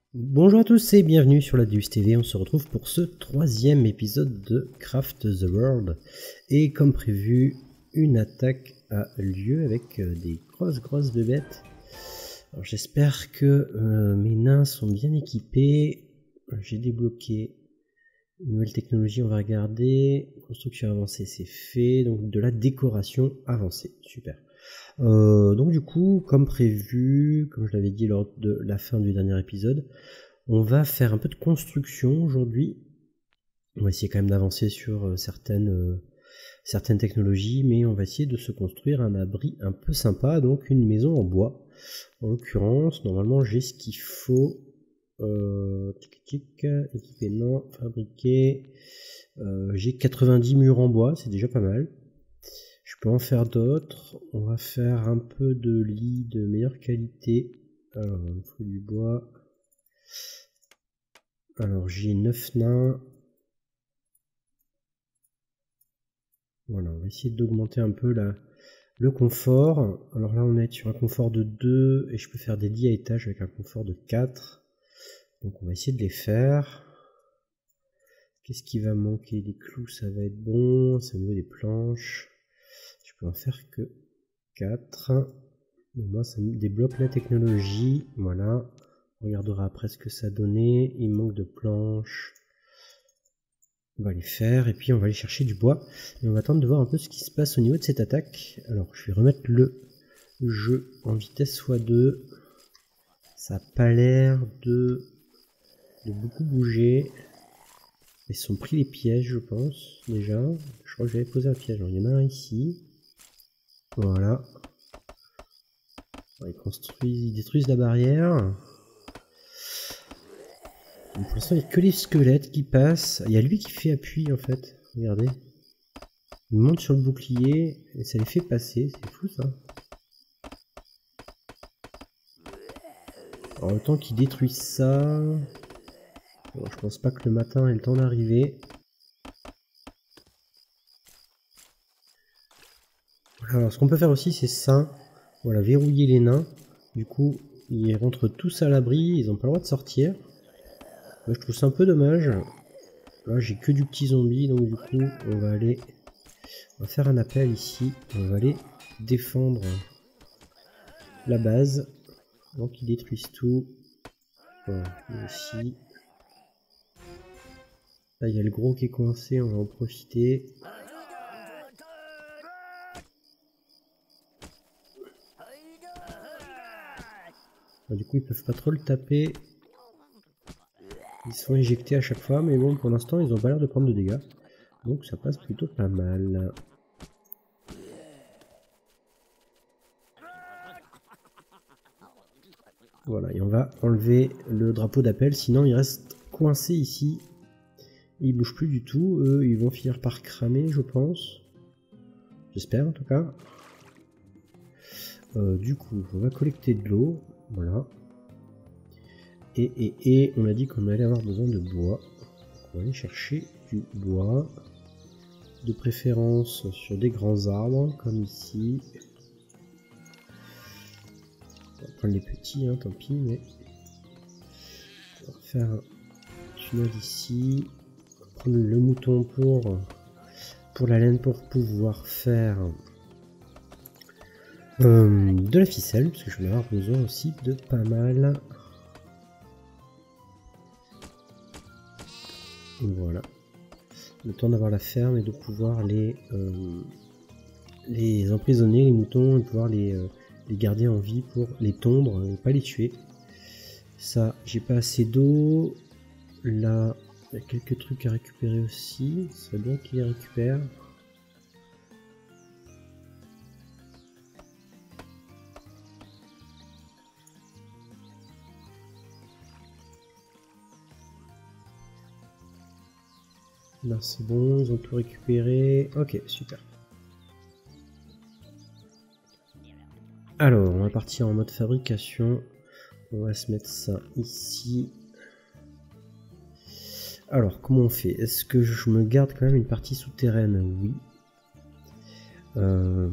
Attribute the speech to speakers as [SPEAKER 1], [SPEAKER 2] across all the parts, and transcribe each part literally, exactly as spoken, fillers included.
[SPEAKER 1] Bonjour à tous et bienvenue sur la Deus T V, on se retrouve pour ce troisième épisode de Craft the World. Et comme prévu, une attaque a lieu avec des grosses grosses bébêtes. Alors j'espère que euh, mes nains sont bien équipés. J'ai débloqué une nouvelle technologie, on va regarder. Construction avancée, c'est fait. Donc de la décoration avancée, super. Euh, donc du coup, comme prévu, comme je l'avais dit lors de la fin du dernier épisode, on va faire un peu de construction aujourd'hui. On va essayer quand même d'avancer sur certaines, euh, certaines technologies, mais on va essayer de se construire un abri un peu sympa, donc une maison en bois. En l'occurrence, normalement j'ai ce qu'il faut. Euh, tic tic, équipé non, fabriqué. Euh, j'ai quatre-vingt-dix murs en bois, c'est déjà pas mal. Je peux en faire d'autres. On va faire un peu de lit de meilleure qualité. Alors, il faut du bois. Alors, j'ai neuf nains. Voilà, on va essayer d'augmenter un peu la, le confort. Alors là, on est sur un confort de deux et je peux faire des lits à étage avec un confort de quatre. Donc, on va essayer de les faire. Qu'est-ce qui va manquer? Les clous, ça va être bon. C'est au niveau des planches. Je peux en faire que quatre. Donc moi, ça me débloque la technologie. Voilà. On regardera après ce que ça donnait. Il manque de planches. On va les faire. Et puis, on va aller chercher du bois. Et on va attendre de voir un peu ce qui se passe au niveau de cette attaque. Alors, je vais remettre le jeu en vitesse fois deux. Ça n'a pas l'air de, de beaucoup bouger. Ils se sont pris les pièges, je pense, déjà. Je crois que j'avais posé un piège. Alors, il y en a un ici. Voilà. Ils construisent, ils détruisent la barrière. Donc pour l'instant, il n'y a que les squelettes qui passent. Il y a lui qui fait appui en fait. Regardez. Il monte sur le bouclier et ça les fait passer. C'est fou ça. Alors le temps qu'ils détruisent ça. Bon, je pense pas que le matin ait le temps d'arriver. Alors ce qu'on peut faire aussi, c'est ça. Voilà, verrouiller les nains. Du coup, ils rentrent tous à l'abri. Ils n'ont pas le droit de sortir. Moi, je trouve ça un peu dommage. Là, j'ai que du petit zombie, donc du coup, on va aller, on va faire un appel ici. On va aller défendre la base. Donc, ils détruisent tout. Voilà, ici. Là, il y a le gros qui est coincé, on va en profiter. Bon, du coup, ils peuvent pas trop le taper. Ils sont éjectés à chaque fois, mais bon, pour l'instant, ils ont pas l'air de prendre de dégâts. Donc, ça passe plutôt pas mal. Voilà, et on va enlever le drapeau d'appel, sinon il reste coincé ici. Ils bougent plus du tout, eux ils vont finir par cramer je pense. J'espère en tout cas. Euh, du coup, on va collecter de l'eau, voilà. Et, et, et on a dit qu'on allait avoir besoin de bois. On va aller chercher du bois. De préférence sur des grands arbres, comme ici. On va prendre les petits, hein, tant pis, mais... On va faire un tunnel ici. On va prendre le mouton pour, pour la laine pour pouvoir faire euh, de la ficelle, parce que je vais avoir besoin aussi de pas mal. Voilà. Le temps d'avoir la ferme et de pouvoir les, euh, les emprisonner, les moutons, et de pouvoir les, euh, les garder en vie pour les tondre et pas les tuer. Ça, j'ai pas assez d'eau. Là, il y a quelques trucs à récupérer aussi. Ce serait bien qu'ils les récupèrent. Là, c'est bon, ils ont tout récupéré. Ok, super. Alors, on va partir en mode fabrication. On va se mettre ça ici. Alors, comment on fait? Est-ce que je me garde quand même une partie souterraine? Oui. Euh...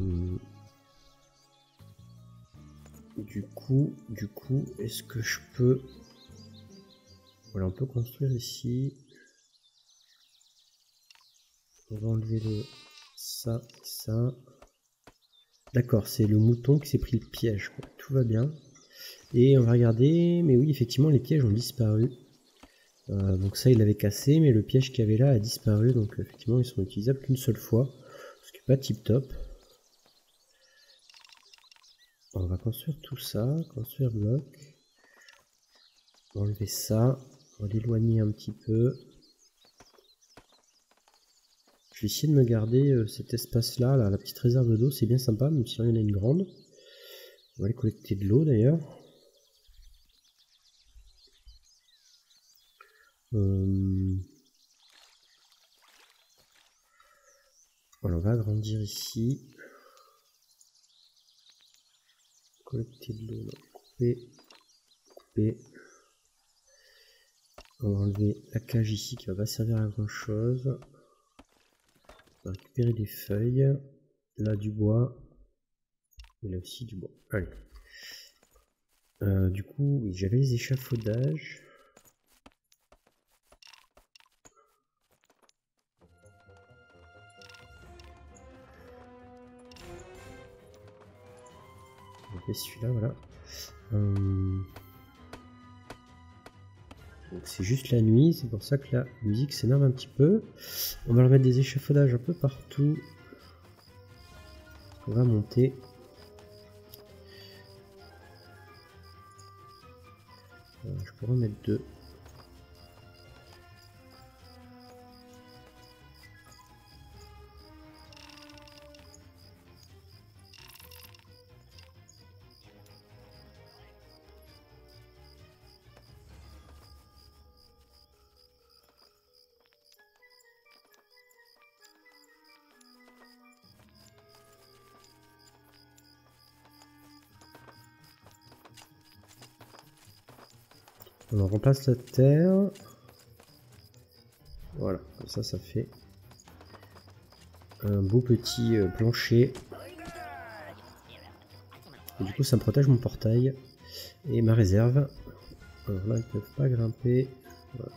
[SPEAKER 1] Du coup, du coup, est-ce que je peux Voilà, on peut construire ici. On va enlever le ça, ça. D'accord, c'est le mouton qui s'est pris le piège, quoi. Tout va bien. Et on va regarder, mais oui, effectivement, les pièges ont disparu. Euh, donc ça, il l'avait cassé, mais le piège qu'il y avait là a disparu. Donc effectivement, ils sont utilisables qu'une seule fois, ce qui n'est pas tip top. On va construire tout ça, construire bloc. On va enlever ça, on va l'éloigner un petit peu. Je vais essayer de me garder euh, cet espace-là, là, la petite réserve d'eau, c'est bien sympa, même si il y en a une grande. On va aller collecter de l'eau d'ailleurs. Euh... Voilà, on va agrandir ici. Collecter de l'eau, couper, couper. On va enlever la cage ici qui va pas servir à grand chose. On va récupérer des feuilles. Là du bois. Et là aussi du bois. Allez. Euh, du coup, oui, j'avais les échafaudages. On fait celui-là, voilà. Euh... C'est juste la nuit, c'est pour ça que la musique s'énerve un petit peu. On va remettre des échafaudages un peu partout. On va monter. Euh, je pourrais en mettre deux. On remplace la terre. Voilà, comme ça, ça fait un beau petit euh, plancher. Et du coup, ça me protège mon portail et ma réserve. Alors là, ils ne peuvent pas grimper. Voilà.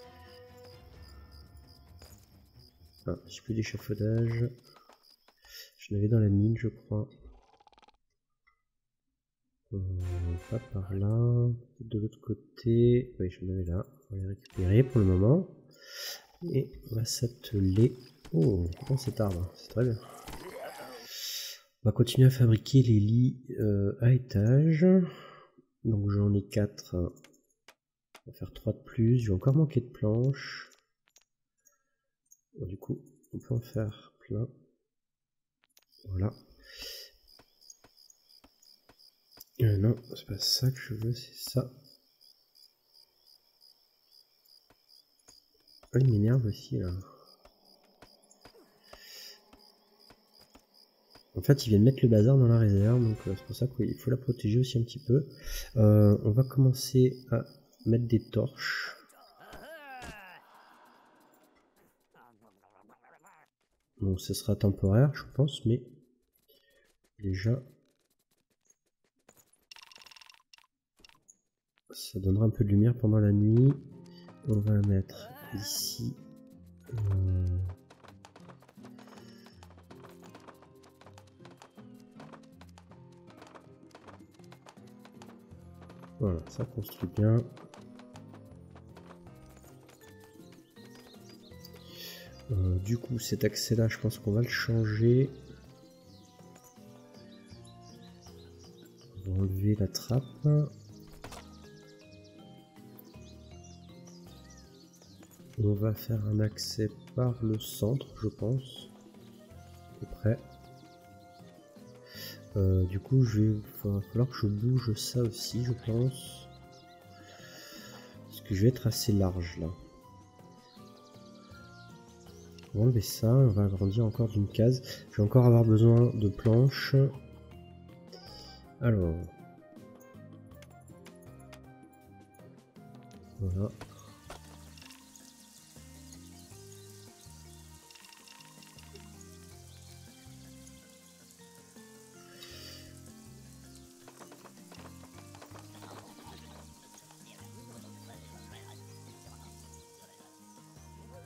[SPEAKER 1] Ah, j'ai plus d'échafaudage. Je l'avais dans la mine, je crois. Euh, pas par là. De l'autre côté. Oui, j'en avais là. On va les récupérer pour le moment. Et on va s'atteler. Oh, oh cet arbre, c'est très bien. On va continuer à fabriquer les lits euh, à étage. Donc j'en ai quatre. On va faire trois de plus. Je vais encore manquer de planches. Bon, du coup, on peut en faire plein. Voilà. Euh, non, c'est pas ça que je veux, c'est ça. Ah, il m'énerve aussi là. En fait, ils viennent mettre le bazar dans la réserve, donc euh, c'est pour ça qu'il faut la protéger aussi un petit peu. Euh, on va commencer à mettre des torches. Bon, ce sera temporaire, je pense, mais déjà, ça donnera un peu de lumière pendant la nuit. On va mettre ici. Euh... Voilà, ça construit bien. Euh, du coup, cet accès-là, je pense qu'on va le changer. On va enlever la trappe. On va faire un accès par le centre, je pense. À peu près. Euh, du coup, je vais, il va falloir que je bouge ça aussi, je pense. Parce que je vais être assez large là. On va enlever ça, on va agrandir encore d'une case. Je vais encore avoir besoin de planches. Alors. Voilà.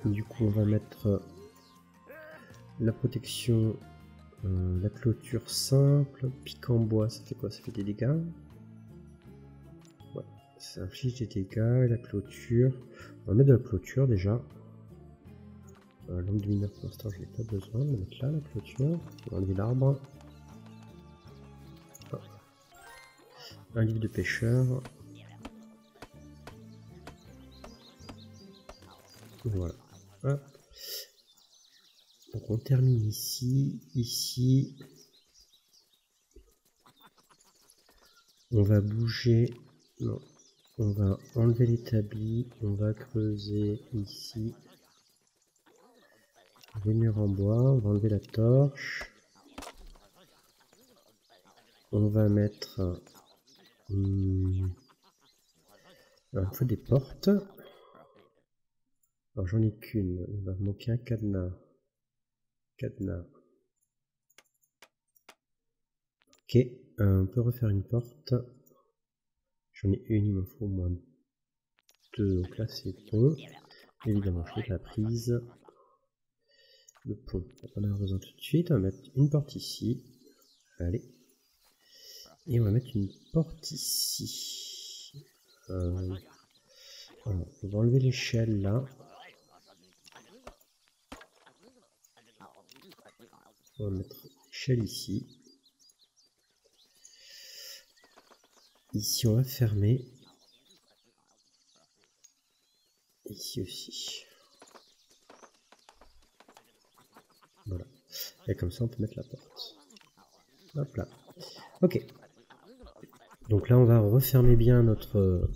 [SPEAKER 1] Du coup, on va mettre la protection, euh, la clôture simple, pic en bois, ça fait quoi? Ça fait des dégâts. Ouais, ça inflige des dégâts. Et la clôture, on va mettre de la clôture déjà. Euh, Lampe de mineur pour l'instant, je n'ai pas besoin de mettre là la clôture. On va enlever l'arbre. Oh. Un livre de pêcheur. Voilà. Hop. Donc on termine ici, ici. On va bouger, non, on va enlever l'établi, on va creuser ici. Les murs en bois, on va enlever la torche. On va mettre... Hum, alors, il faut des portes. Alors j'en ai qu'une, il va me manquer un cadenas. Cadenas. Ok, euh, on peut refaire une porte. J'en ai une, il me faut au moins deux. Donc là c'est bon. Évidemment, je fais la prise. Le pont, on en a besoin tout de suite. On va mettre une porte ici. Allez. Et on va mettre une porte ici. Euh, voilà. On va enlever l'échelle là. On va mettre l'échelle ici. Ici, on va fermer. Ici aussi. Voilà. Et comme ça, on peut mettre la porte. Hop là. Ok. Donc là, on va refermer bien notre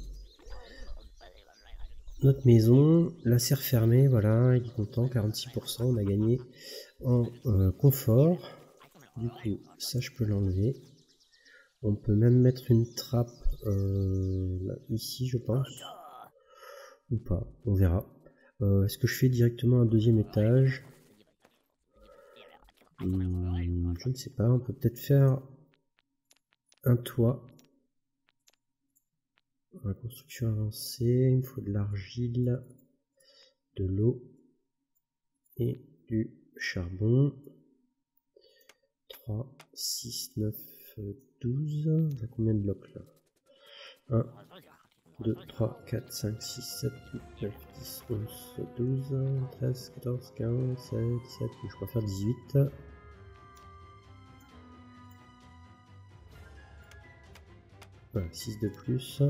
[SPEAKER 1] notre maison. La serre fermée, voilà, il est content, quarante-six pour cent, on a gagné en euh, confort. Du coup, ça, je peux l'enlever. On peut même mettre une trappe euh, là, ici, je pense. Ou pas, on verra. Euh, Est-ce que je fais directement un deuxième étage? hum, Je ne sais pas, on peut peut-être faire un toit. La construction avancée, il me faut de l'argile, de l'eau et du charbon. trois, six, neuf, douze. On a combien de blocs là? un, deux, trois, quatre, cinq, six, sept, huit, neuf, dix, onze, douze, treize, quatorze, quinze, seize, dix-sept. Je préfère faire dix-huit. Voilà, six de plus.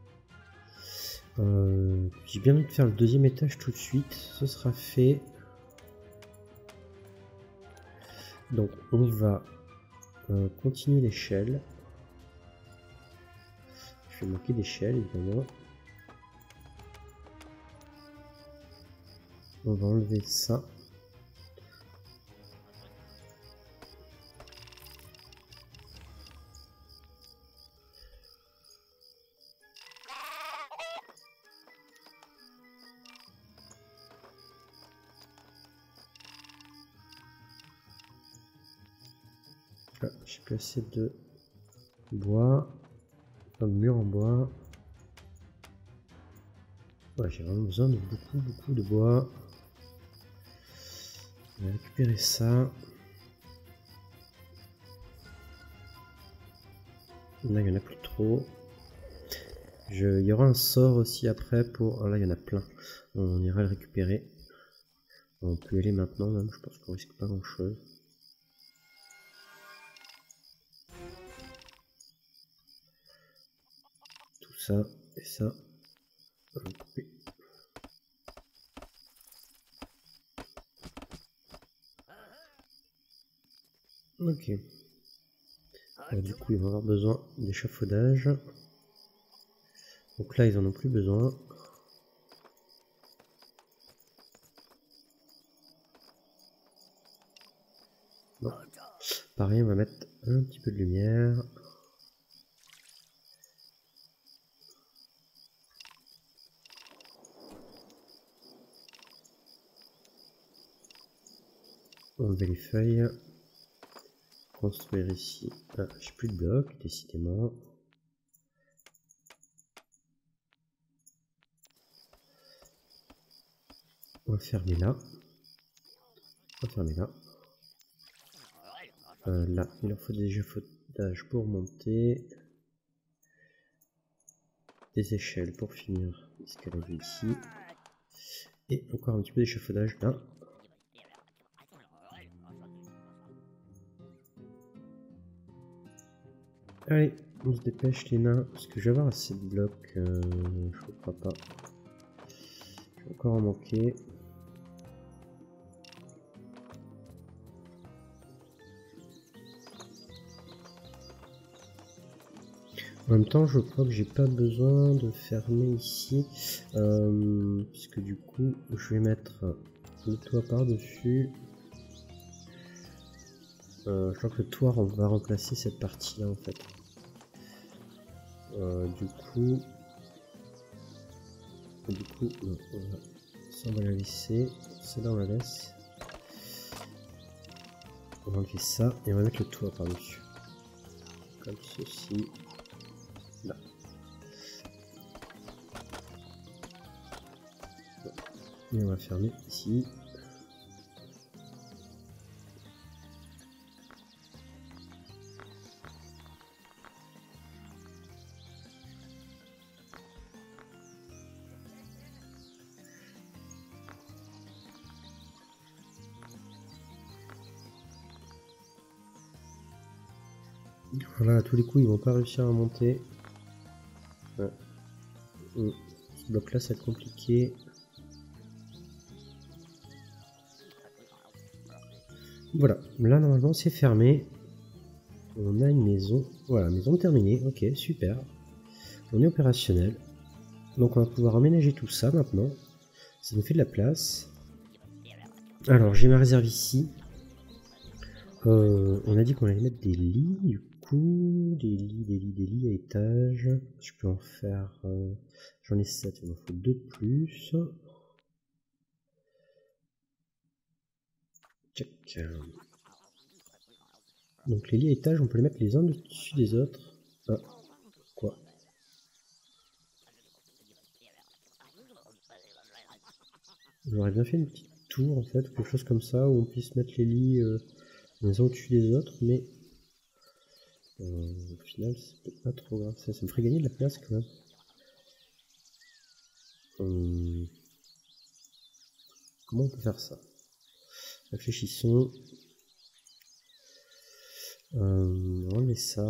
[SPEAKER 1] Euh, J'ai bien envie de faire le deuxième étage tout de suite. Ce sera fait. Donc on va euh, continuer l'échelle. Je vais manquer d'échelle évidemment. On va enlever ça. Ah, j'ai plus assez de bois. Un mur en bois. Ouais, j'ai vraiment besoin de beaucoup, beaucoup de bois. On va récupérer ça. Là, il n'y en a plus trop. Je... Il y aura un sort aussi après pour... Ah, là, il y en a plein. On ira le récupérer. On peut y aller maintenant, même. Je pense qu'on risque pas grand-chose. Tout ça et ça. On va couper. Ok. Alors, du coup, ils vont avoir besoin d'échafaudage. Donc là, ils en ont plus besoin. Non. Pareil, on va mettre un petit peu de lumière. Enlever les feuilles. Construire ici. Ah, j'ai plus de blocs, décidément. On va fermer là. On va fermer là. Euh, là, il leur faut des échafaudages pour monter. Des échelles pour finir l'escalade ici. Et encore un petit peu d'échafaudage là. Allez, on se dépêche les nains, parce que je vais avoir assez de blocs, euh, je ne crois pas. Je vais encore en manquer. En même temps, je crois que j'ai pas besoin de fermer ici, euh, puisque du coup, je vais mettre le toit par-dessus. Euh, je crois que le toit on va remplacer cette partie-là en fait. Euh, du coup, du coup, non, on va, ça on va la laisser, celle-là on la laisse. On va enlever ça et on va mettre le toit par-dessus, comme ceci. Là. Et on va fermer ici. Voilà, à tous les coups, ils vont pas réussir à monter. Ouais. Ce bloc là, ça va être compliqué. Voilà, là normalement c'est fermé. On a une maison. Voilà, maison terminée. Ok, super. On est opérationnel. Donc on va pouvoir aménager tout ça maintenant. Ça nous fait de la place. Alors j'ai ma réserve ici. Euh, on a dit qu'on allait mettre des lits du coup. Des lits, des lits, des lits à étage. Je peux en faire... Euh, j'en ai sept, il m'en faut deux de plus. Check. Donc les lits à étage, on peut les mettre les uns au-dessus des autres. Ah, quoi? J'aurais bien fait une petite tour en fait, quelque chose comme ça, où on puisse mettre les lits euh, les uns au-dessus des autres, mais euh, au final c'est peut-être pas trop grave, ça, ça me ferait gagner de la place quand même. Hum, comment on peut faire ça? Réfléchissons. Euh, on met ça.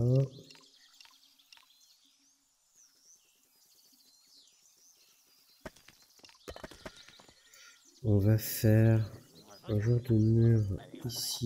[SPEAKER 1] On va faire un genre de mur ici.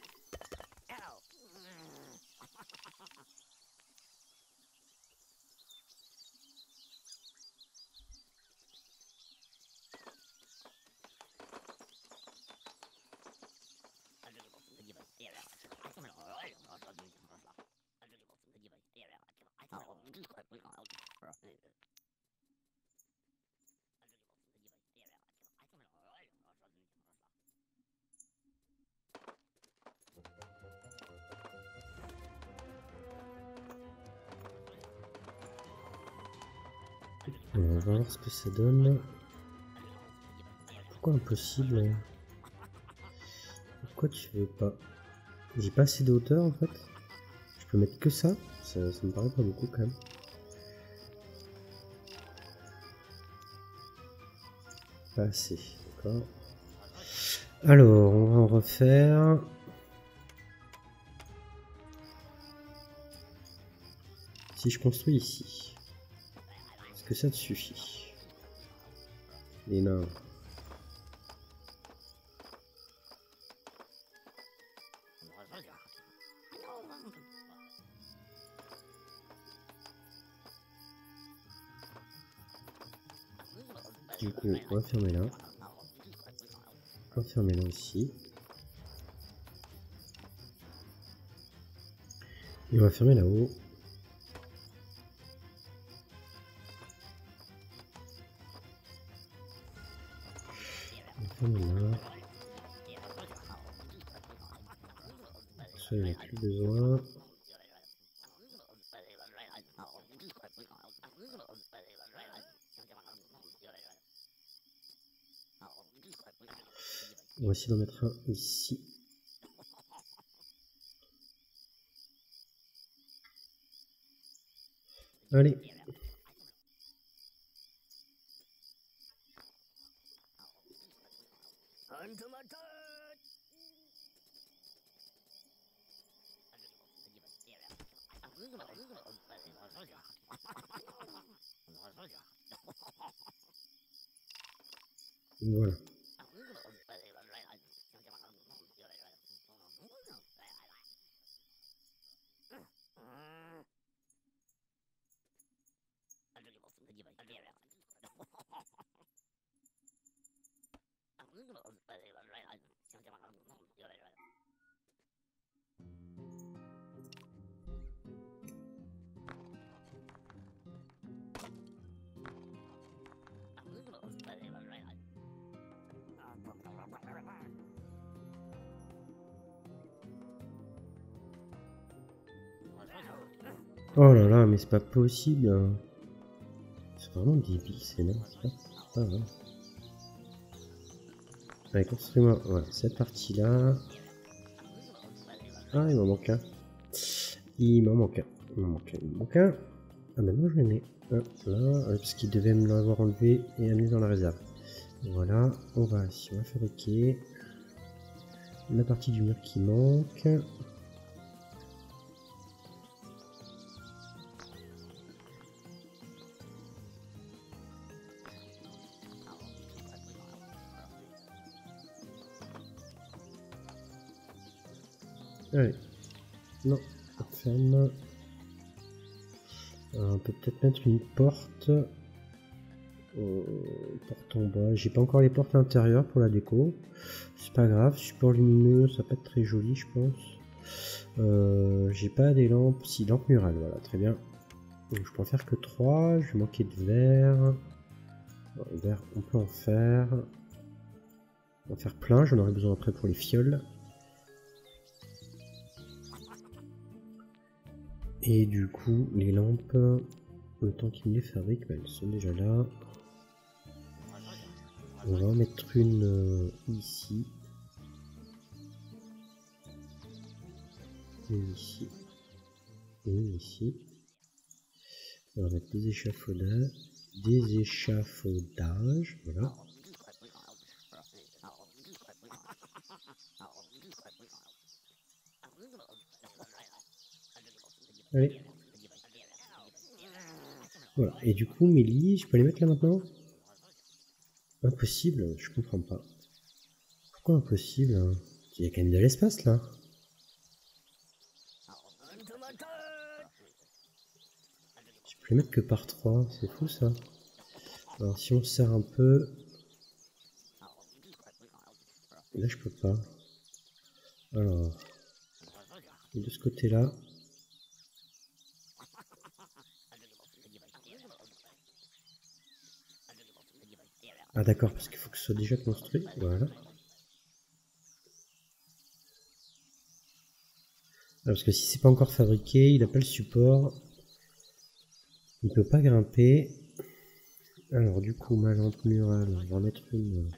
[SPEAKER 1] On va voir ce que ça donne. Pourquoi impossible? Pourquoi tu veux pas? J'ai pas assez de hauteur en fait. Je peux mettre que ça, ça, ça me paraît pas beaucoup quand même. Pas assez, d'accord. Alors, on va en refaire. Si je construis ici, est-ce que ça te suffit? Les nains. Du coup, on va fermer là. On va fermer là aussi. Et on va fermer là-haut. On va fermer là. Ça, il n'y en a plus besoin. On va essayer d'en mettre un ici. Allez. Voilà. Oh là là, mais c'est pas possible. C'est vraiment débile, c'est là. C'est pas vrai. Allez, construis-moi voilà, cette partie-là. Ah, il m'en manque un. Il m'en manque un. Il m'en manque un. Il m'en manque un. Ah, maintenant je l'ai. Hop là, parce qu'il devait me l'avoir enlevé et amené dans la réserve. Voilà, on va ici, on va fabriquer la partie du mur qui manque. Allez, non, ferme. Alors, on peut peut-être mettre une porte. Euh, porte en bas. J'ai pas encore les portes intérieures pour la déco. C'est pas grave. Support lumineux, ça peut être très joli, je pense. Euh, J'ai pas des lampes. Si, lampes murales, voilà, très bien. Donc, je peux en faire que trois. Je vais manquer de verre. Le verre, on peut en faire. On va en faire plein. J'en aurai besoin après pour les fioles. Et du coup, les lampes, le temps qu'ils me les fabriquent, bah, elles sont déjà là. On va en mettre une euh, ici. Une ici. Une ici. On va mettre des échafaudages. Des échafaudages. Voilà. Allez. Voilà. Et du coup, mes lits, je peux les mettre là maintenant? Impossible, je comprends pas. Pourquoi impossible? Il y a quand même de l'espace là. Je peux les mettre que par trois, c'est fou ça. Alors si on serre un peu... Là je peux pas. Alors... De ce côté là... Ah d'accord, parce qu'il faut que ce soit déjà construit. Voilà. Ah, parce que si c'est pas encore fabriqué, il n'a pas le support. Il peut pas grimper. Alors du coup, ma lampe murale, on va en mettre une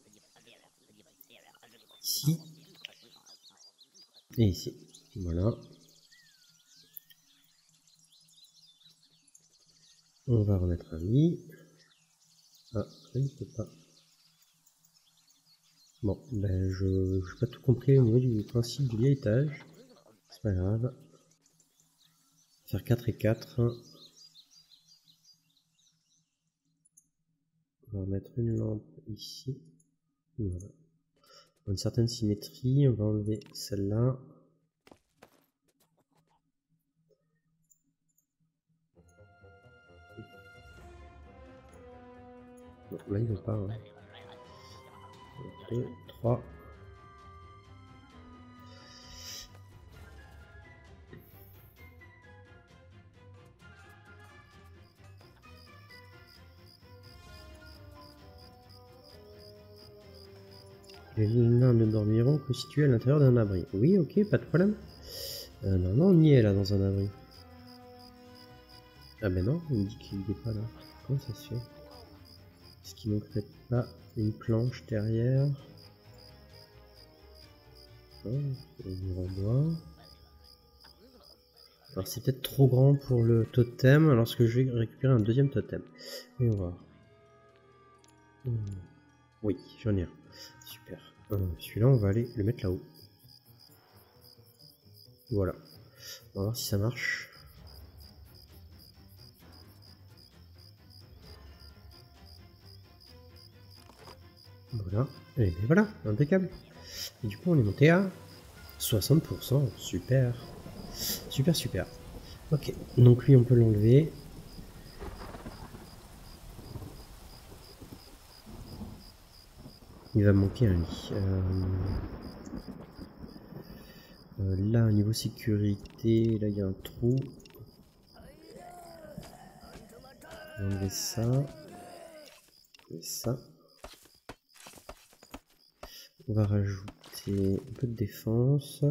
[SPEAKER 1] ici. Et ici. Voilà. On va remettre un lit. Ah, je ne peux pas. Bon, ben je n'ai pas tout compris au niveau du principe du lightage. C'est pas grave. Faire quatre et quatre. On va remettre une lampe ici. Voilà. Une certaine symétrie. On va enlever celle-là. Bon, là, il ne veut pas. Hein. deux, trois. Les nains ne dormiront que situés à l'intérieur d'un abri. Oui, ok, pas de problème. Euh, non, non, on y est là dans un abri. Ah ben non, il me dit qu'il n'est pas là. Comment ça se fait? Est-ce qu'il manquerait pas une planche derrière? Ça, c'est du bois. Alors c'est peut-être trop grand pour le totem, alors que je vais récupérer un deuxième totem. Et on va voir. Mmh. Oui, j'en ai un. Super. Euh, Celui-là, on va aller le mettre là-haut. Voilà. On va voir si ça marche. Voilà. Et bien voilà, impeccable. Et du coup, on est monté à soixante pour cent. Super. Super, super. Ok, donc lui, on peut l'enlever. Il va manquer un lit. Euh... Euh, là, au niveau sécurité, là, il y a un trou. On va enlever ça. Et ça. On va rajouter un peu de défense.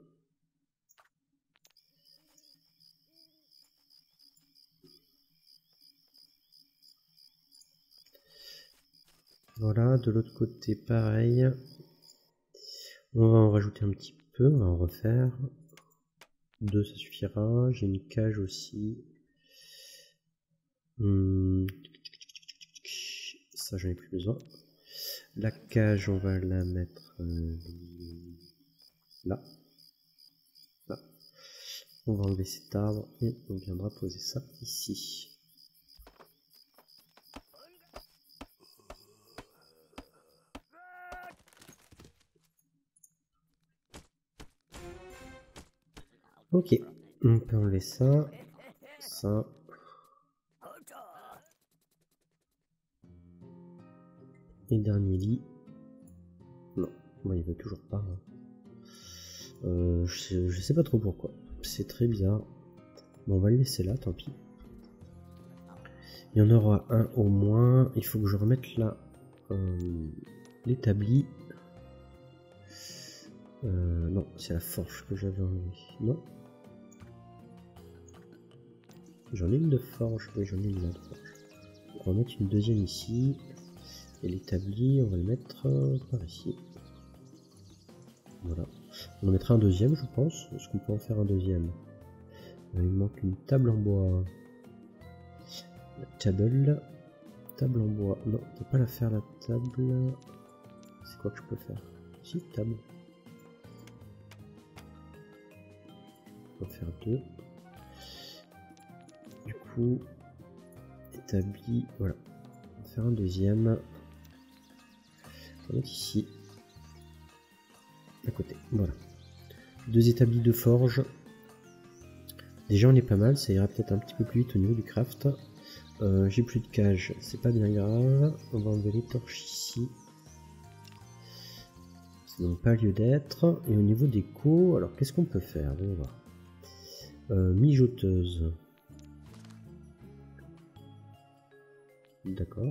[SPEAKER 1] Voilà, de l'autre côté, pareil. On va en rajouter un petit peu, on va en refaire. Deux, ça suffira. J'ai une cage aussi. Hum. Ça, j'en ai plus besoin. La cage, on va la mettre euh, là. Là. On va enlever cet arbre et on viendra poser ça ici. Ok, on peut enlever ça, ça. Et dernier lit. Non, moi il veut toujours pas. Hein. Euh, je, sais, je sais pas trop pourquoi. C'est très bizarre. Bon, on va le laisser là, tant pis. Il y en aura un au moins. Il faut que je remette là euh, l'établi. Euh, non, c'est la forge que j'avais enlevé. Non. J'en ai une de forge. Oui, j'en ai une là de forge. Donc on va mettre une deuxième ici. Et l'établi, on va le mettre euh, par ici. Voilà. On en mettra un deuxième, je pense. Est-ce qu'on peut en faire un deuxième? Il me manque une table en bois. La table. Table en bois. Non, on peut pas la faire la table. C'est quoi que je peux faire? Si, table. On va faire deux. Du coup, établi. Voilà. On va faire un deuxième. On va mettre ici. À côté. Voilà. Deux établis de forge. Déjà, on est pas mal. Ça ira peut-être un petit peu plus vite au niveau du craft. Euh, J'ai plus de cage. C'est pas bien grave. On va enlever les torches ici. Ça n'a pas lieu d'être. Et au niveau des co, alors qu'est-ce qu'on peut faire? On va voir. Euh, mijoteuse. D'accord.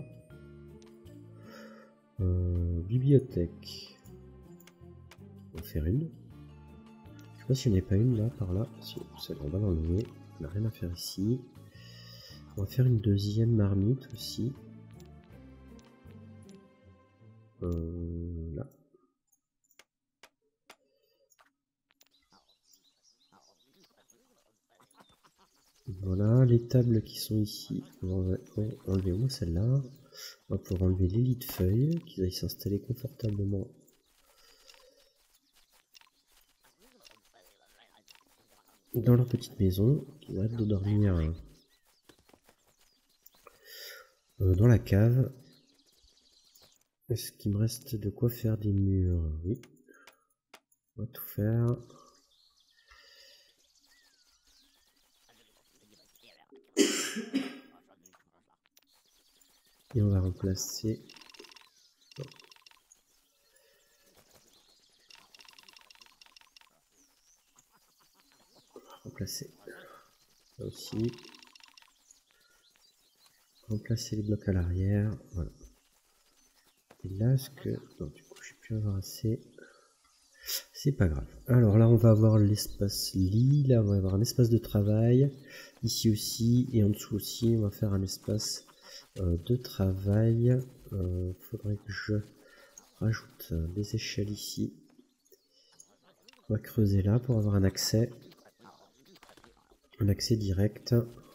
[SPEAKER 1] Euh, bibliothèque. On va faire une. Je sais pas s'il n'y en a pas une là, par là. Si, celle on va l'enlever. On n'a rien à faire ici. On va faire une deuxième marmite aussi. Euh, là. Voilà, les tables qui sont ici. On va enlever au moins celle-là. On va pouvoir enlever les lits de feuilles, qu'ils aillent s'installer confortablement. Dans leur petite maison, qu'ils arrêtent de dormir euh, dans la cave. Est-ce qu'il me reste de quoi faire des murs? Oui. On va tout faire. Et on va remplacer. On va remplacer là aussi. Remplacer les blocs à l'arrière. Voilà. Et là, est-ce que. Non, du coup, je vais plus avoir assez. C'est pas grave. Alors là, on va avoir l'espace lit. Là, on va avoir un espace de travail. Ici aussi. Et en dessous aussi, on va faire un espace euh, de travail. Il euh, faudrait que je rajoute des échelles ici. On va creuser là pour avoir un accès. Un accès direct.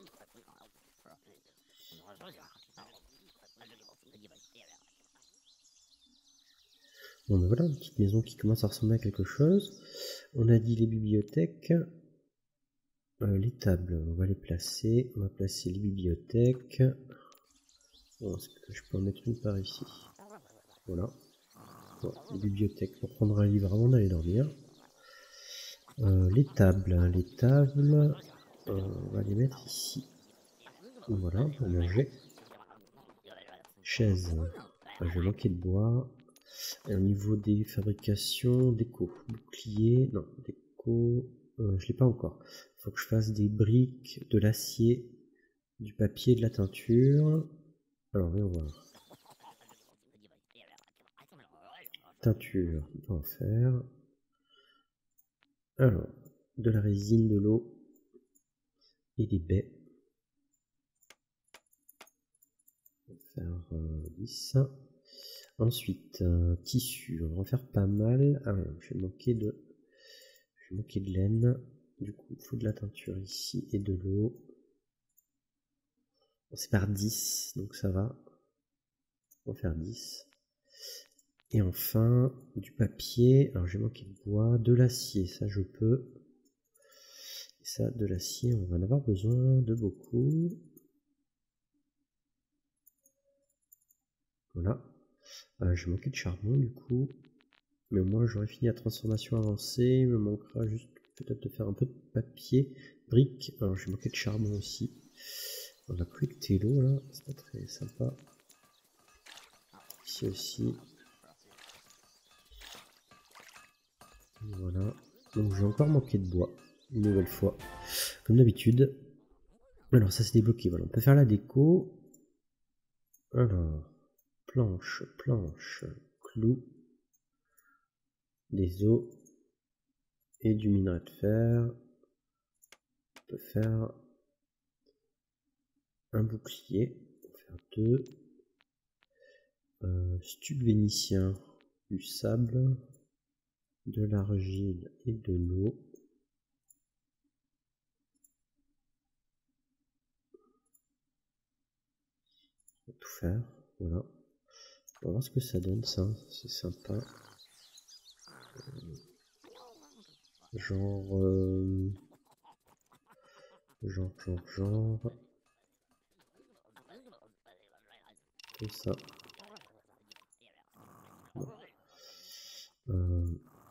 [SPEAKER 1] Bon ben voilà, une petite maison qui commence à ressembler à quelque chose. On a dit les bibliothèques. Euh, les tables, on va les placer. On va placer les bibliothèques. Bon, est-ce que je peux en mettre une par ici? Voilà. Bon, les bibliothèques pour prendre un livre avant d'aller dormir. Euh, les tables, hein, les tables, euh, on va les mettre ici. Voilà, pour manger. Chaise, enfin, je vais manquer de bois. Et au niveau des fabrications, déco, bouclier, non, déco, euh, je l'ai pas encore. Il faut que je fasse des briques, de l'acier, du papier, de la teinture. Alors, voyons voir. Teinture, on va en faire. Alors, de la résine, de l'eau et des baies. On va faire euh, dix. Ensuite, euh, tissu, on va en faire pas mal. Ah ouais, j'ai manqué de, j'ai manqué de laine. Du coup, il faut de la teinture ici et de l'eau. Bon, c'est par dix, donc ça va. On va faire dix. Et enfin, du papier. Alors, j'ai manqué de bois, de l'acier, ça je peux. Et ça, de l'acier, on va en avoir besoin de beaucoup. Voilà. Euh, j'ai manqué de charbon du coup. Mais au moins, j'aurai fini la transformation avancée. Il me manquera juste peut-être de faire un peu de papier, briques. Alors, j'ai manqué de charbon aussi. On a collecté l'eau là, c'est pas très sympa. Ici aussi. Voilà. Donc j'ai encore manqué de bois, une nouvelle fois, comme d'habitude. Alors ça c'est débloqué, voilà. On peut faire la déco. Alors, planche, planche, clou, des os et du minerai de fer. On peut faire un bouclier, on peut faire deux. Euh, stuc vénitien, du sable, de l'argile et de l'eau. On va tout faire, voilà. On va voir ce que ça donne ça, c'est sympa. Euh, genre, euh, genre, genre, genre. Comme ça. Bon. Euh,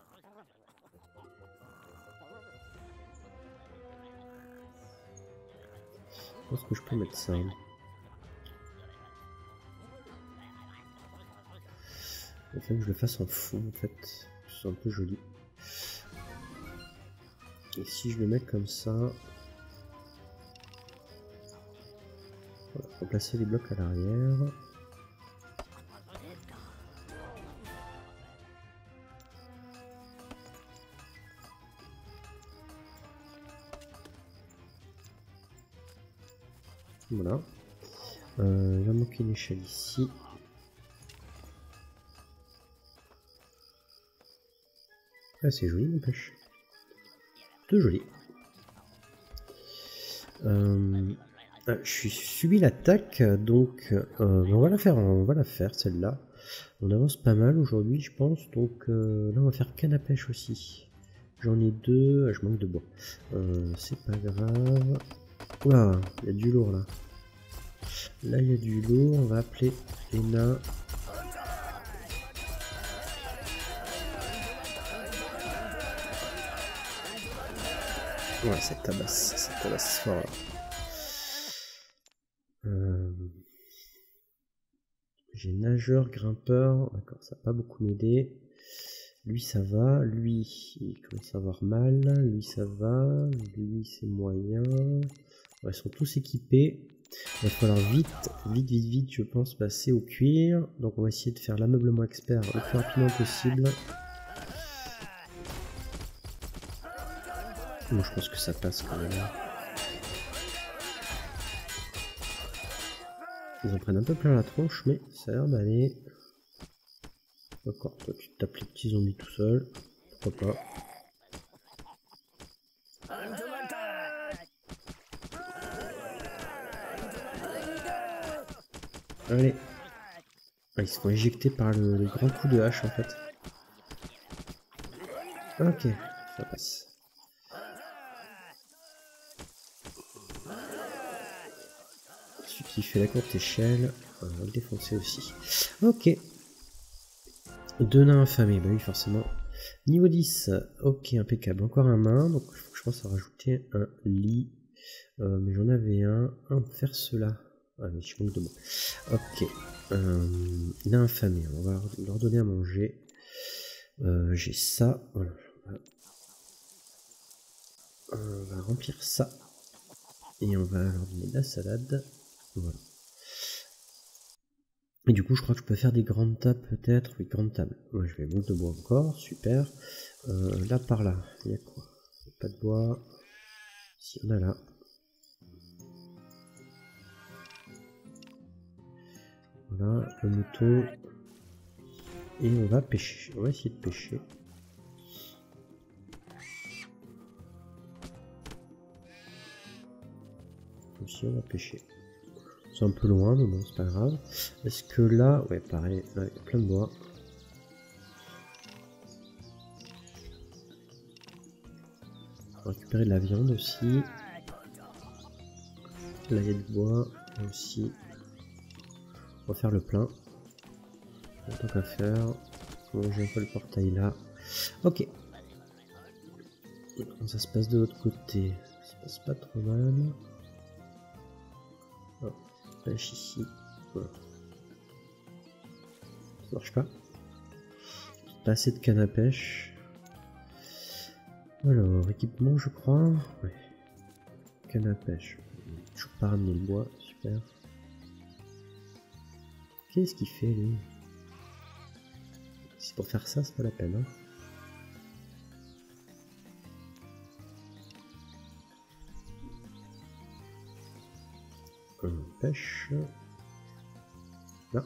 [SPEAKER 1] je pense que je peux mettre ça. Il faut que je le fasse en fond en fait. C'est un peu joli. Et si je le mets comme ça. Voilà, remplacer les blocs à l'arrière. Voilà. Euh, il va manquer une échelle ici. Ah, c'est joli, n'empêche. Tout joli. Euh, ah, je suis subi l'attaque, donc euh, on va la faire, on va la faire celle-là. On avance pas mal aujourd'hui, je pense. Donc euh, là, on va faire canne à pêche aussi. J'en ai deux. Ah, je manque de bois. Euh, c'est pas grave. Oula, il y a du lourd là. Là, il y a du lourd. On va appeler les nains. Ouais, ça tabasse, ça tabasse fort. Euh... J'ai nageur, grimpeur. D'accord, ça va pas beaucoup m'aider. Lui, ça va. Lui, il commence à avoir mal. Lui, ça va. Lui, c'est moyen. Ouais, ils sont tous équipés. Il va falloir vite, vite, vite, vite, je pense, passer au cuir. Donc, on va essayer de faire l'ameublement expert le plus rapidement possible. Bon, je pense que ça passe quand même. Ils en prennent un peu plein la tronche, mais ça a l'air d'aller. D'accord, toi tu tapes les petits zombies tout seul. Pourquoi pas. Allez. Ah, ils se font éjecter par le, le grand coup de hache en fait. Ok, ça passe. Celui qui fait la courte échelle, on va le défoncer aussi. Ok. Deux nains affamés, bah oui forcément. Niveau dix, ok, impeccable. Encore un nain, donc je pense à rajouter un lit. Euh, mais j'en avais un. Ah, on peut faire cela. Ah mais je manque de mots. Ok. Euh, nain affamé, on va leur donner à manger. Euh, J'ai ça. Voilà. On va remplir ça. Et on va leur donner de la salade. Voilà. Et du coup, je crois que je peux faire des grandes tables peut-être. Oui, grandes tables. Moi, je vais monter de bois encore. Super. Euh, là, par là. Il y a quoi? Il n'y a pas de bois. Si, on a là. Voilà, le mouton. Et on va pêcher. On va essayer de pêcher. Aussi, on va pêcher. C'est un peu loin, mais bon, c'est pas grave. Est-ce que là... Ouais, pareil. Là, il y a plein de bois. On va récupérer de la viande aussi. Là, il y a du bois aussi. On va faire le plein. Tant qu'à faire. J'ai un peu le portail là. Ok. Comment ça se passe de l'autre côté? Ça se passe pas trop mal. Oh, pêche ici. Voilà. Ça marche pas. Pas assez de canne à pêche. Alors, équipement, je crois. Ouais. Canne à pêche. Toujours pas ramener le bois. Super. Qu'est-ce qu'il fait lui? Si pour faire ça, c'est pas la peine. Hein. On pêche. Là.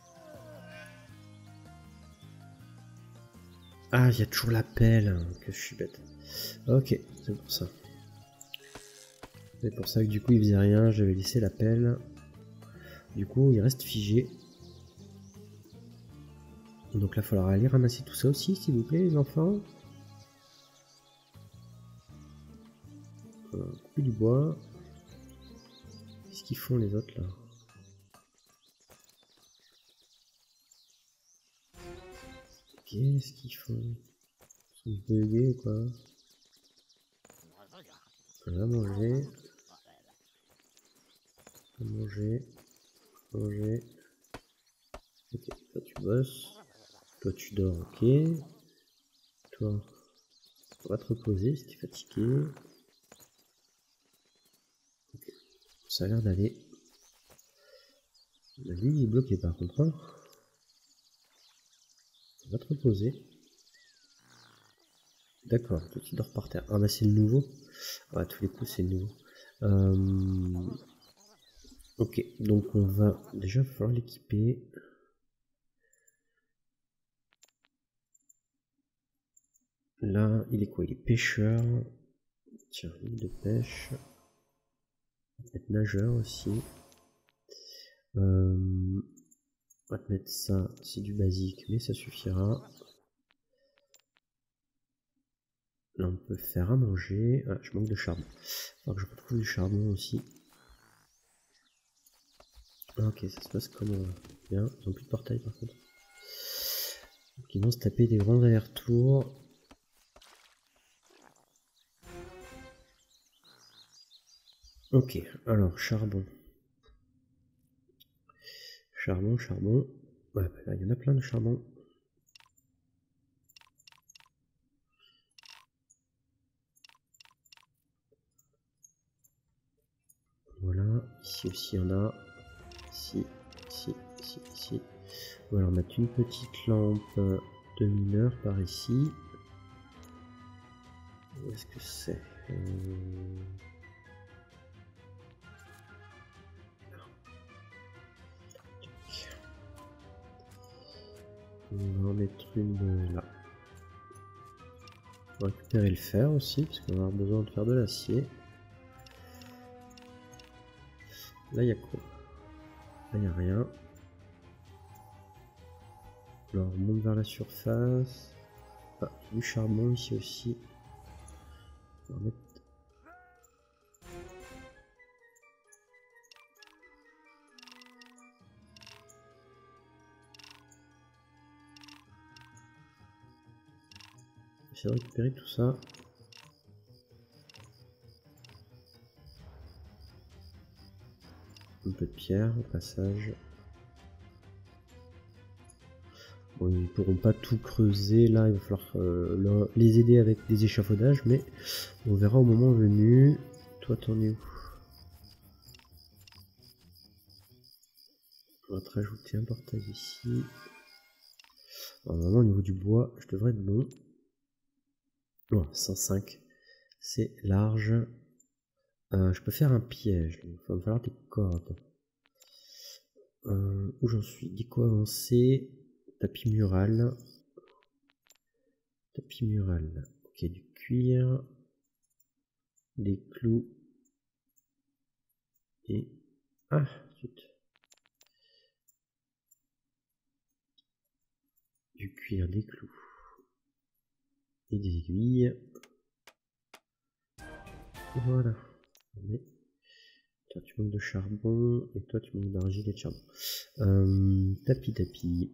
[SPEAKER 1] Ah, il y a toujours la pelle. Hein, que je suis bête. Ok, c'est pour ça. C'est pour ça que du coup il faisait rien. J'avais laissé la pelle. Du coup, il reste figé. Donc là, il faudra aller ramasser tout ça aussi, s'il vous plaît, les enfants. Euh, couper du bois. Qu'est-ce qu'ils font les autres là? Qu'est-ce qu'ils font? Ils sont bugués ou quoi? On va manger. On va manger. Manger. Ok, toi tu bosses. Toi tu dors, ok. Toi, on va te reposer si t'es fatigué. Ok, ça a l'air d'aller. La vie est bloquée par contre. Hein. On va te reposer. D'accord, toi tu dors par terre. Ah bah c'est le nouveau. Ah, à tous les coups c'est le nouveau. Euh... Ok, donc on va déjà falloir l'équiper. Là, il est quoi? Il est pêcheur. Tiens, ligne de pêche. On va mettre nageur aussi. Euh... On va te mettre ça, c'est du basique, mais ça suffira. Là, on peut faire à manger. Ah, je manque de charbon. Il faudra que je retrouve du charbon aussi. Ok, ça se passe comme euh, bien. Ils n'ont plus de portail par contre. Donc, ils vont se taper des grands allers-retours. Ok, alors charbon. Charbon, charbon. Ouais, bah là, il y en a plein de charbon. Voilà, ici aussi il y en a. Ici, ici, ici, ici. On va leur mettre une petite lampe de mineur par ici. Où est-ce que c'est euh... On va en mettre une là. On va récupérer le fer aussi, parce qu'on va avoir besoin de faire de l'acier. Là, il y a quoi? Là, il n'y a rien. Alors, on monte vers la surface. Ah, du charbon ici aussi. On va mettre... J'essaie de récupérer tout ça. Un peu de pierre au passage. Bon, ils ne pourront pas tout creuser là, il va falloir euh, les aider avec des échafaudages, mais on verra au moment venu. Toi, t'en es où? On va te rajouter un portail ici. Alors, normalement, au niveau du bois, je devrais être bon. Oh, cent cinq, c'est large. Euh, je peux faire un piège, il va me falloir des cordes. Euh, où j'en suis? Déco avancé, tapis mural. Tapis mural, ok, du cuir, des clous et... Ah, zut. Du cuir, des clous et des aiguilles. Voilà. Mais... Toi tu manques de charbon et toi tu manques d'argile et de charbon. Euh, tapis, tapis.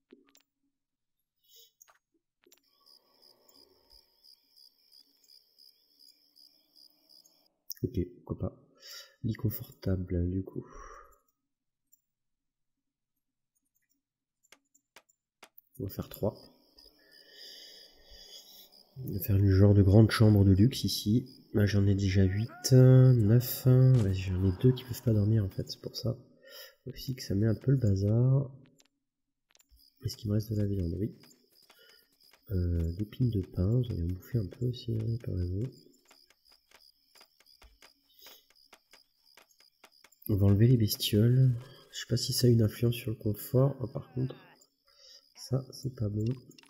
[SPEAKER 1] Ok, pourquoi pas. Lit confortable du coup. On va faire trois. On va faire une genre de grande chambre de luxe ici. Là j'en ai déjà huit, neuf. Ouais, j'en ai deux qui peuvent pas dormir en fait, c'est pour ça aussi que ça met un peu le bazar. Est-ce qu'il me reste de la viande? Oui. Euh, des pines de pain, vous allez en bouffer un peu aussi, hein, par raison. On va enlever les bestioles. Je sais pas si ça a une influence sur le confort. Oh, par contre, ça c'est pas bon.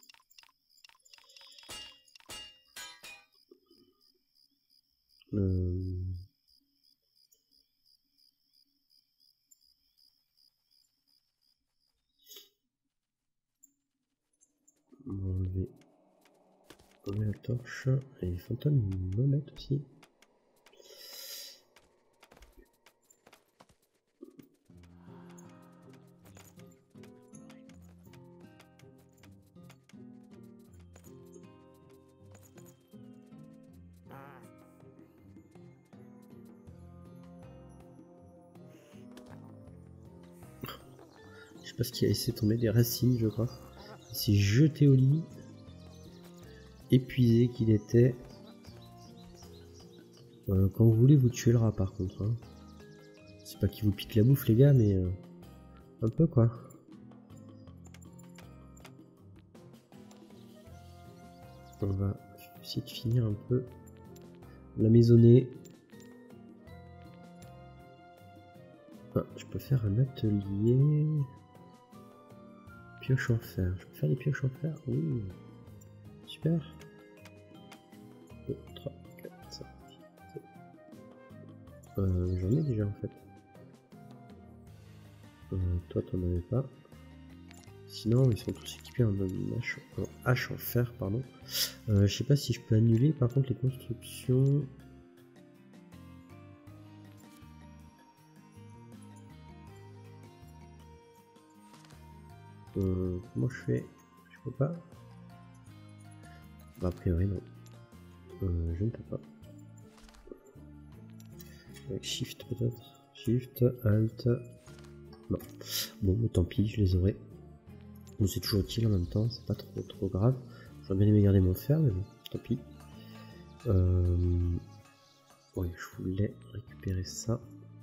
[SPEAKER 1] Euh... On va enlever, enlever la torche. Et les fantômes ils m'embêtent aussi. Je sais pas ce qui a laissé tomber des racines, je crois. Il s'est jeté au lit. Épuisé qu'il était. Euh, quand vous voulez vous tuer le rat par contre. Hein. C'est pas qu'il vous pique la bouffe les gars, mais euh, un peu quoi. On va essayer de finir un peu la maisonnée. Ah, je peux faire un atelier. Pioche en fer. Je peux faire des pioches en fer? Oui. Super. deux, trois, quatre, cinq, sept. Euh, J'en ai déjà en fait. Euh, toi t'en avais pas. Sinon ils sont tous équipés en hache en, hache en fer, pardon. Euh, je sais pas si je peux annuler par contre les constructions. Euh, comment je fais? Je peux pas. Bah, a priori non. Euh, je ne peux pas. Avec Shift peut-être. Shift, Alt. Non. Bon, mais tant pis, je les aurai. Bon, c'est toujours utile en même temps, c'est pas trop trop grave. J'aurais bien aimé garder mon fer, mais bon, tant pis. Euh... Ouais, je voulais récupérer ça.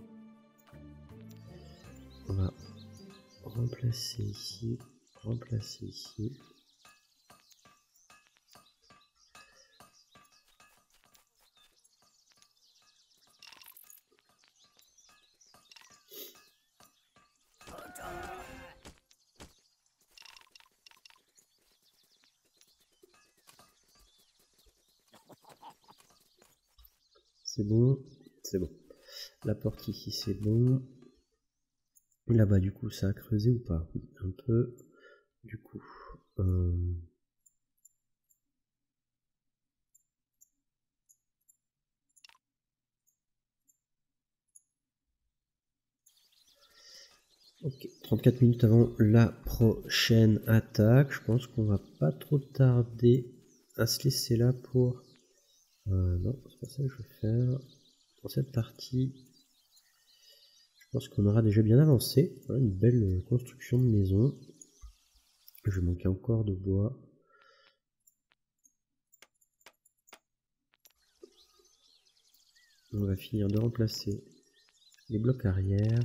[SPEAKER 1] On va remplacer ici, remplacer ici. c'est bon, c'est bon. La porte ici, c'est bon. Là-bas, du coup, ça a creusé ou pas? Oui, un peu. Du coup... Euh... Ok, trente-quatre minutes avant la prochaine attaque. Je pense qu'on va pas trop tarder à se laisser là pour... Euh, non, c'est pas ça que je vais faire. Dans cette partie, je pense qu'on aura déjà bien avancé. Voilà, une belle construction de maison. Je vais manquer encore de bois. On va finir de remplacer les blocs arrière.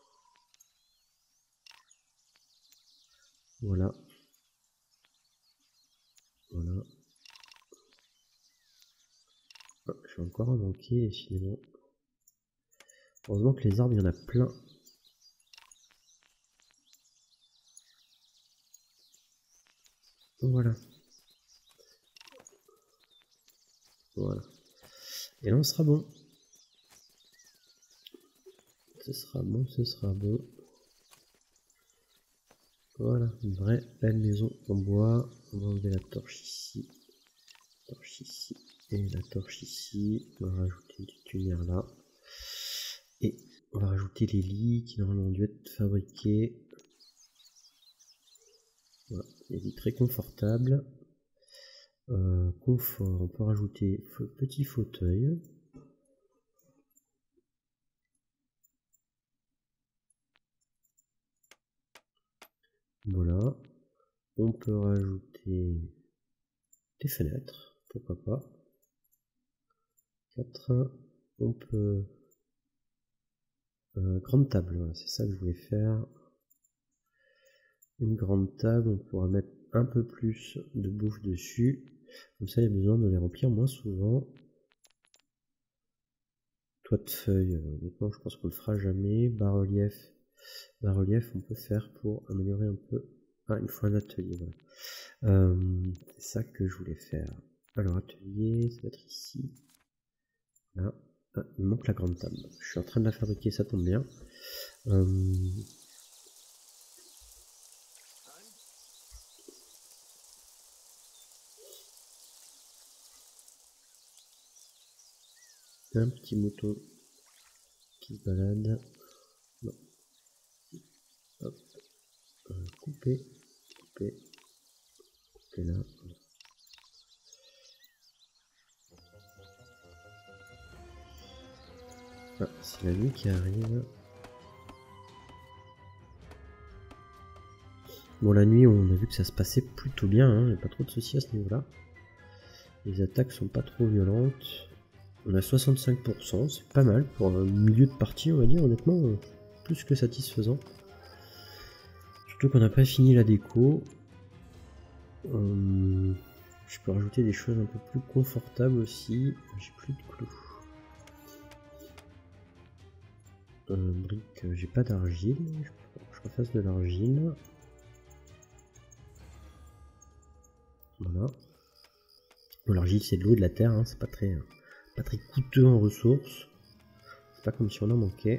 [SPEAKER 1] Voilà. Voilà. Ah, je vais encore en manquer, finalement. Heureusement que les arbres, il y en a plein. Voilà. Voilà. Et là, on sera bon. Ce sera bon, ce sera bon. Voilà, une vraie belle maison en bois. On va enlever la torche ici. Torche ici. Et la torche ici. On va rajouter une petite lumière là. Et on va rajouter les lits qui normalement ont dû être fabriqués. Voilà, des lits très confortables. Euh, confort, on peut rajouter petit fauteuil. Voilà. On peut rajouter des fenêtres, pourquoi pas. quatre. On peut... Euh, grande table, voilà, c'est ça que je voulais faire. Une grande table, on pourra mettre un peu plus de bouffe dessus. Comme ça, il y a besoin de les remplir moins souvent. Toit de feuilles, honnêtement, je pense qu'on le fera jamais. Bas-relief, bas-relief, on peut faire pour améliorer un peu. Ah, il faut un atelier, voilà. Euh, c'est ça que je voulais faire. Alors, atelier, ça va être ici. Là. Ah, il manque la grande table. Je suis en train de la fabriquer, ça tombe bien. Euh, un petit mouton qui se balade. Non. Hop. Euh, couper, couper, couper là. Ah, c'est la nuit qui arrive. Bon, la nuit, on a vu que ça se passait plutôt bien, hein, il n'y a pas trop de soucis à ce niveau-là. Les attaques sont pas trop violentes. On a soixante-cinq pour cent, c'est pas mal pour un milieu de partie, on va dire, honnêtement, euh, plus que satisfaisant. Surtout qu'on n'a pas fini la déco. Euh, je peux rajouter des choses un peu plus confortables aussi. J'ai plus de clous. Euh, brique, j'ai pas d'argile. Je refasse de l'argile. Voilà. Bon, l'argile c'est de l'eau, de la terre, hein, c'est pas très, pas très coûteux en ressources. C'est pas comme si on en manquait.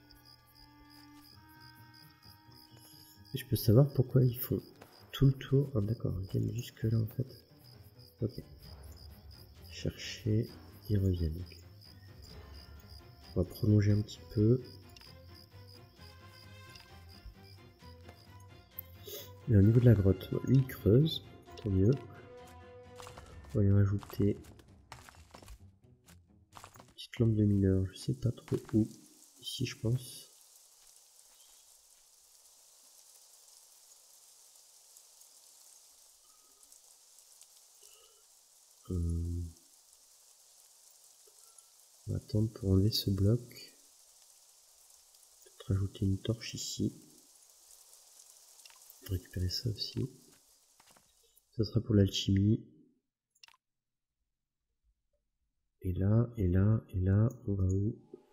[SPEAKER 1] Et je peux savoir pourquoi ils font tout le tour. Ah d'accord, ils viennent jusque là en fait. Ok. Chercher, ils reviennent. Okay. On va prolonger un petit peu. Et au niveau de la grotte, lui il creuse, tant mieux. On va y rajouter une petite lampe de mineur, je sais pas trop où. Ici je pense. Hum. On va attendre pour enlever ce bloc. Peut-être rajouter une torche ici. Récupérer ça aussi. Ça sera pour l'alchimie. Et là, et là, et là, on va où?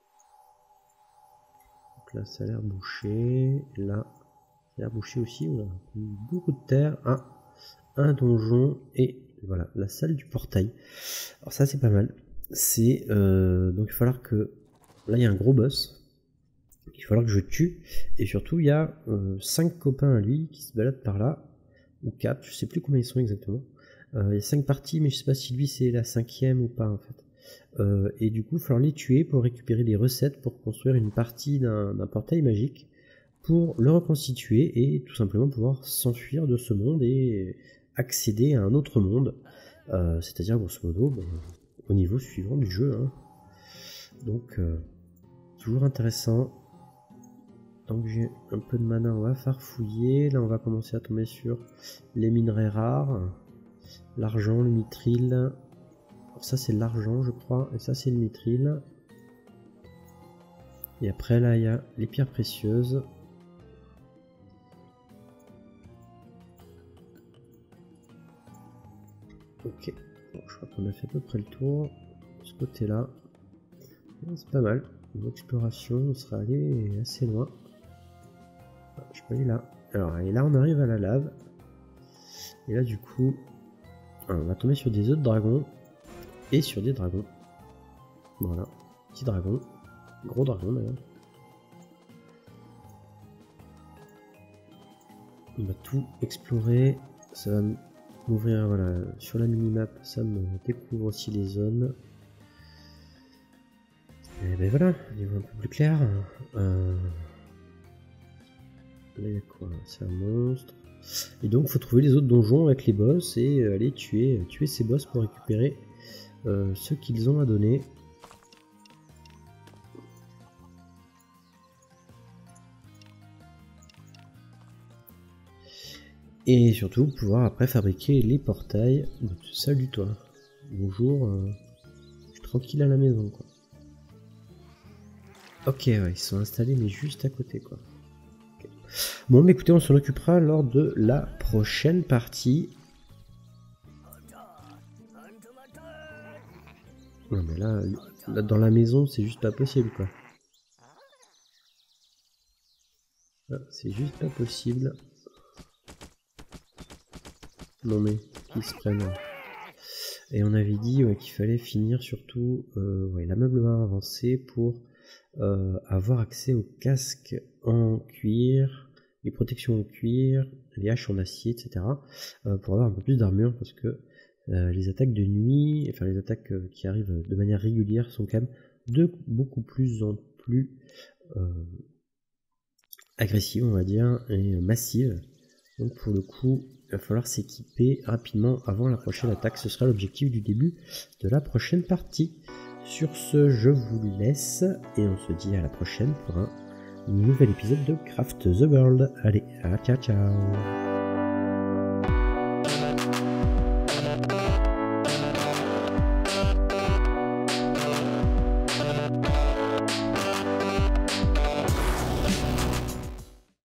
[SPEAKER 1] Donc là, ça a l'air bouché. Là, ça a l'air bouché aussi. On a beaucoup de terre. Ah, un donjon et voilà, la salle du portail. Alors ça, c'est pas mal. c'est euh, donc il va falloir que là il y a un gros boss qu'il va falloir que je tue, et surtout il y a euh, cinq copains à lui qui se baladent par là, ou quatre, je sais plus combien ils sont exactement. Euh, il y a cinq parties, mais je sais pas si lui c'est la cinquième ou pas en fait. Euh, et du coup il va falloir les tuer pour récupérer des recettes pour construire une partie d'un portail magique, pour le reconstituer et tout simplement pouvoir s'enfuir de ce monde et accéder à un autre monde, euh, c'est-à-dire grosso modo ben, au niveau suivant du jeu, hein. Donc euh, toujours intéressant. Tant que j'ai un peu de mana, on va farfouiller. Là on va commencer à tomber sur les minerais rares, l'argent, le mithril. Alors ça c'est l'argent je crois, et ça c'est le mithril. Et après là il y a les pierres précieuses. Ok, bon, je crois qu'on a fait à peu près le tour de ce côté là. C'est pas mal, une exploration, on sera allé assez loin. Ah, je peux aller là. Alors et là on arrive à la lave. Et là du coup on va tomber sur des œufs de dragon et sur des dragons. Voilà, petit dragon, gros dragon d'ailleurs. On va tout explorer, ça va m'ouvrir, voilà, sur la minimap, ça me découvre aussi les zones. Et ben voilà, niveau un peu plus clair. Euh... Là il y a quoi? C'est un monstre. Et donc il faut trouver les autres donjons avec les boss et aller tuer, tuer ces boss pour récupérer euh, ce qu'ils ont à donner. Et surtout pouvoir après fabriquer les portails. Donc, salut toi, bonjour, euh, je suis tranquille à la maison quoi. Ok, ouais, ils sont installés mais juste à côté quoi. Okay. Bon mais écoutez, on s'en occupera lors de la prochaine partie. Non mais là, là dans la maison c'est juste pas possible quoi. C'est juste pas possible. Non mais, qui se prennent. Et on avait dit ouais, qu'il fallait finir surtout euh, ouais, l'ameublement avancé pour euh, avoir accès aux casques en cuir, les protections en cuir, les haches en acier, et cetera. Euh, pour avoir un peu plus d'armure parce que euh, les attaques de nuit, enfin les attaques euh, qui arrivent de manière régulière sont quand même de beaucoup plus en plus euh, agressives, on va dire, et massives. Donc pour le coup, il va falloir s'équiper rapidement avant la prochaine attaque. Ce sera l'objectif du début de la prochaine partie. Sur ce, je vous laisse et on se dit à la prochaine pour un nouvel épisode de Craft the World. Allez, à ciao ciao.